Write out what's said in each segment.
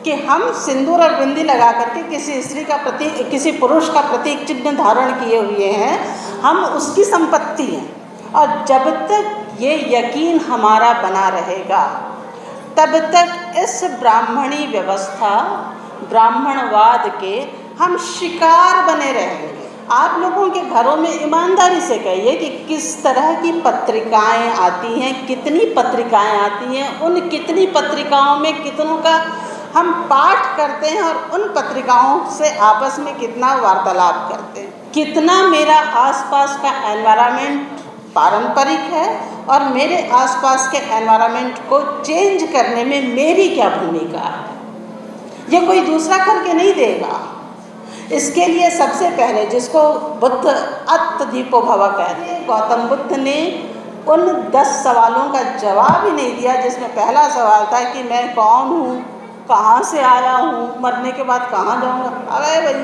कि हम सिंदूर और बिंदी लगा करके किसी स्त्री का प्रतीक, किसी पुरुष का प्रतीक चिन्ह धारण किए हुए हैं, हम उसकी संपत्ति हैं। और जब तक ये यकीन हमारा बना रहेगा तब तक इस ब्राह्मणी व्यवस्था, ब्राह्मणवाद के हम शिकार बने रहेंगे। आप लोगों के घरों में ईमानदारी से कहिए कि किस तरह की पत्रिकाएं आती हैं, कितनी पत्रिकाएं आती हैं, उन कितनी पत्रिकाओं में कितनों का हम पाठ करते हैं और उन पत्रिकाओं से आपस में कितना वार्तालाप करते हैं। कितना मेरा आसपास का एनवायरनमेंट पारंपरिक है और मेरे आसपास के एनवायरनमेंट को चेंज करने में मेरी क्या भूमिका है, ये कोई दूसरा करके नहीं देगा। इसके लिए सबसे पहले, जिसको बुद्ध अत्तदीपो भव कहते हैं, गौतम बुद्ध ने उन 10 सवालों का जवाब ही नहीं दिया, जिसमें पहला सवाल था कि मैं कौन हूँ, कहाँ से आया हूँ, मरने के बाद कहाँ जाऊँगा। अरे भाई,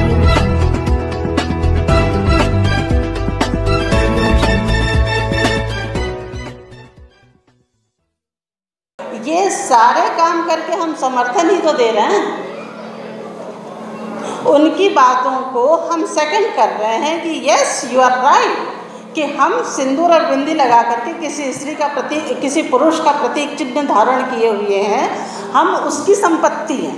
ये सारे काम करके हम समर्थन ही तो दे रहे हैं, उनकी बातों को हम सेकंड कर रहे हैं कि यस यू आर राइट, कि हम सिंदूर और बिंदी लगा करके किसी स्त्री का प्रतीक, किसी पुरुष का प्रतीक चिन्ह धारण किए हुए हैं, हम उसकी संपत्ति हैं।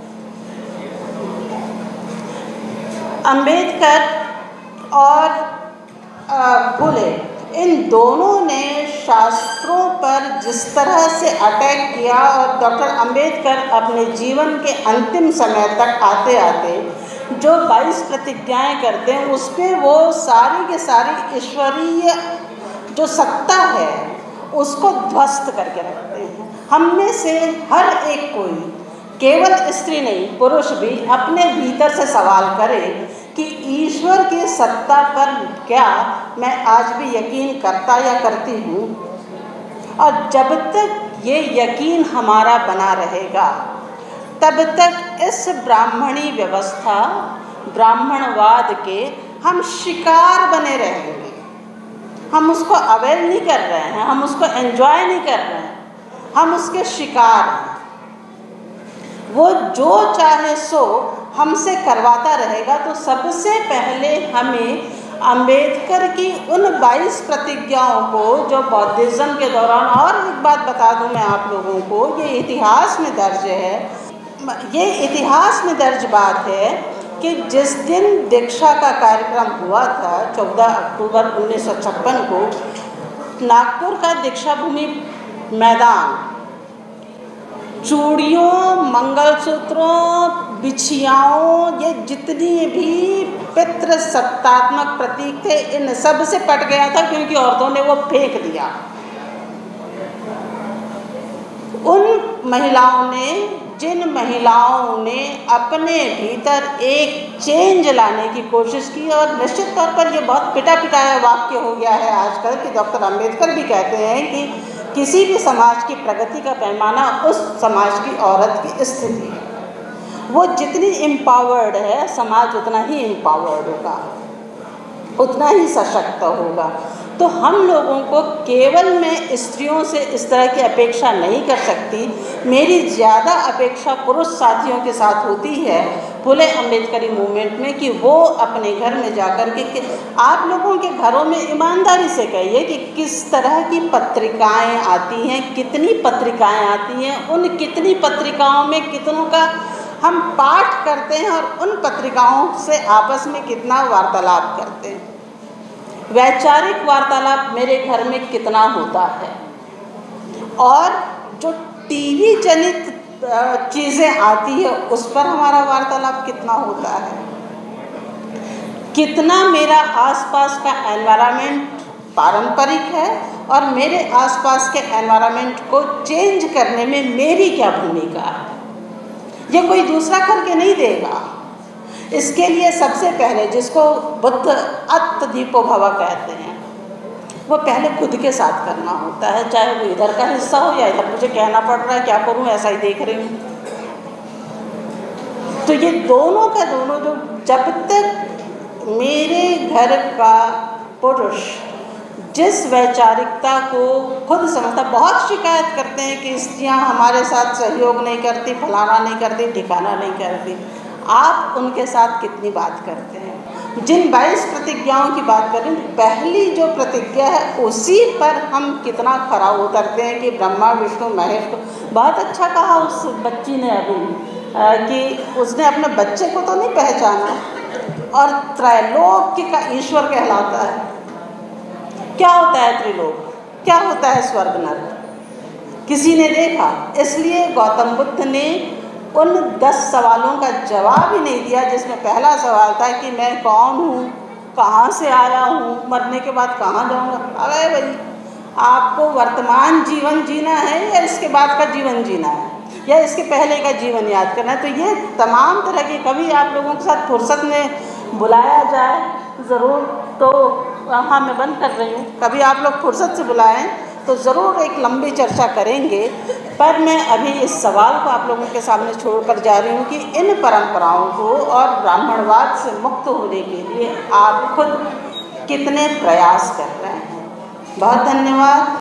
अंबेडकर और फुले, इन दोनों ने शास्त्रों पर जिस तरह से अटैक किया, और डॉक्टर अंबेडकर अपने जीवन के अंतिम समय तक आते आते जो 22 प्रतिज्ञाएं करते हैं, उस पर वो सारी के सारी ईश्वरीय जो सत्ता है उसको ध्वस्त करके रखते हैं। हम में से हर एक कोई, केवल स्त्री नहीं पुरुष भी, अपने भीतर से सवाल करे कि ईश्वर की सत्ता पर क्या मैं आज भी यकीन करता या करती हूँ। और जब तक ये यकीन हमारा बना रहेगा तब तक इस ब्राह्मणी व्यवस्था, ब्राह्मणवाद के हम शिकार बने रहेंगे। हम उसको अवेयर नहीं कर रहे हैं, हम उसको एंजॉय नहीं कर रहे हैं, हम उसके शिकार हैं। वो जो चाहे सो हमसे करवाता रहेगा। तो सबसे पहले हमें अंबेडकर की उन 22 प्रतिज्ञाओं को, जो बौद्धिज्म के दौरान, और एक बात बता दूं मैं आप लोगों को, ये इतिहास में दर्ज है, ये इतिहास में दर्ज बात है कि जिस दिन दीक्षा का कार्यक्रम हुआ था 14 अक्टूबर 1956 को, नागपुर का दीक्षा भूमि मैदान चूड़ियों, मंगलसूत्रों, बिछियाओं, ये जितनी भी पितृ सत्तात्मक प्रतीक थे, इन सब से पट गया था, क्योंकि औरतों ने वो फेंक दिया। उन महिलाओं ने, जिन महिलाओं ने अपने भीतर एक चेंज लाने की कोशिश की, और निश्चित तौर पर ये बहुत पिटा पिटाया वाक्य हो गया है आजकल कि डॉक्टर अंबेडकर भी कहते हैं कि किसी भी समाज की प्रगति का पैमाना उस समाज की औरत की स्थिति है। वो जितनी एम्पावर्ड है, समाज उतना ही एम्पावर्ड होगा, उतना ही सशक्त होगा। तो हम लोगों को केवल मैं स्त्रियों से इस तरह की अपेक्षा नहीं कर सकती, मेरी ज़्यादा अपेक्षा पुरुष साथियों के साथ होती है फुले अम्बेडकरी मूवमेंट में, कि वो अपने घर में जाकर के आप लोगों के घरों में ईमानदारी से कहिए कि किस तरह की पत्रिकाएं आती हैं, कितनी पत्रिकाएं आती हैं, उन कितनी पत्रिकाओं में कितनों का हम पाठ करते हैं और उन पत्रिकाओं से आपस में कितना वार्तालाप करते हैं। वैचारिक वार्तालाप मेरे घर में कितना होता है, और जो टीवी जनित चीज़ें आती है उस पर हमारा वार्तालाप कितना होता है। कितना मेरा आसपास का एनवायरनमेंट पारंपरिक है और मेरे आसपास के एनवायरनमेंट को चेंज करने में मेरी क्या भूमिका है, ये कोई दूसरा करके नहीं देगा। इसके लिए सबसे पहले, जिसको बुद्ध अत्तदीपो भव कहते हैं, वो पहले खुद के साथ करना होता है, चाहे वो इधर का हिस्सा हो या इधर। मुझे कहना पड़ रहा है, क्या करूं, ऐसा ही देख रही हूँ। तो ये दोनों का दोनों, जो जब तक मेरे घर का पुरुष जिस वैचारिकता को खुद समझता, बहुत शिकायत करते हैं कि स्त्रियाँ हमारे साथ सहयोग नहीं करती, फलाना नहीं करती, ठिकाना नहीं करती। आप उनके साथ कितनी बात करते हैं? जिन 22 प्रतिज्ञाओं की बात करें, पहली जो प्रतिज्ञा है उसी पर हम कितना खरा उतरते हैं कि ब्रह्मा विष्णु महेश को। बहुत अच्छा कहा उस बच्ची ने अभी कि उसने अपने बच्चे को तो नहीं पहचाना और त्रैलोक्य का ईश्वर कहलाता है। क्या होता है त्रिलोक, क्या होता है स्वर्ग नरक, किसी ने देखा? इसलिए गौतम बुद्ध ने उन 10 सवालों का जवाब ही नहीं दिया, जिसमें पहला सवाल था कि मैं कौन हूँ, कहाँ से आया हूँ, मरने के बाद कहाँ जाऊँगा। अरे भाई, आपको वर्तमान जीवन जीना है या इसके बाद का जीवन जीना है, या इसके पहले का जीवन याद करना है? तो ये तमाम तरह की, कभी आप लोगों के साथ फुर्सत में बुलाया जाए ज़रूर, तो हाँ मैं बंद कर रही हूँ, कभी आप लोग फुर्सत से बुलाएं तो ज़रूर एक लंबी चर्चा करेंगे। पर मैं अभी इस सवाल को आप लोगों के सामने छोड़कर जा रही हूँ कि इन परंपराओं को और ब्राह्मणवाद से मुक्त होने के लिए आप खुद कितने प्रयास कर रहे हैं। बहुत धन्यवाद।